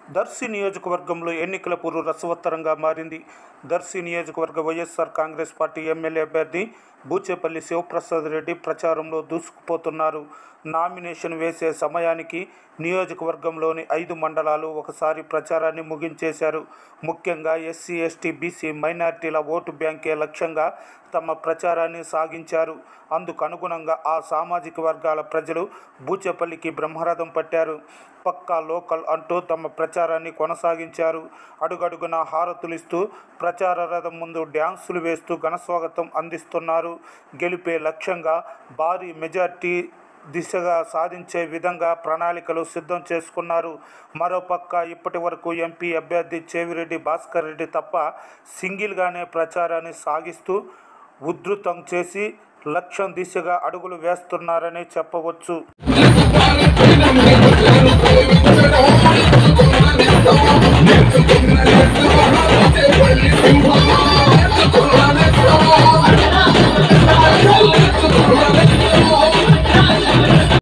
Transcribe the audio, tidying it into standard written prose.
దర్శి నియోజకవర్గంలో ఎన్నికల పూర్వ రసవత్తరంగా మారింది. దర్శి నియోజకవర్గ వైఎస్ఆర్ కాంగ్రెస్ పార్టీ ఎమ్మెల్యే అభ్యర్థి బూచేపల్లి శివప్రసాద్ రెడ్డి ప్రచారంలో దూసుకుపోతున్నారు. నామినేషన్ వేసే సమయానికి నియోజకవర్గంలోని 5 మండలాలు ఒకసారి ప్రచారాన్ని ముగించేశారు. ముఖ్యంగా ఎస్సీ, ఎస్టీ, బీసీ, మైనారిటీల ఓటు బ్యాంకే లక్ష్యంగా తమ ప్రచారాన్ని సాగించారు. అందుకు అనుగుణంగా ఆ సామాజిక వర్గాల ప్రజలు బూచేపల్లికి బ్రహ్మరథం పట్టారు. పక్కా లోకల్ అంటూ తమ ప్రచారాన్ని కొనసాగించారు. అడుగడుగునా హారతులిస్తూ ప్రచార రథం ముందు డ్యాన్సులు వేస్తూ ఘనస్వాగతం అందిస్తున్నారు. గెలిపే లక్ష్యంగా భారీ మెజార్టీ దిశగా సాధించే విధంగా ప్రణాళికలు సిద్ధం చేసుకున్నారు. మరోపక్క ఇప్పటి వరకు ఎంపీ అభ్యర్థి చెవిరెడ్డి భాస్కర్ రెడ్డి తప్ప సింగిల్గానే ప్రచారాన్ని సాగిస్తూ ఉధృతం చేసి లక్ష్యం దిశగా అడుగులు వేస్తున్నారని చెప్పవచ్చు.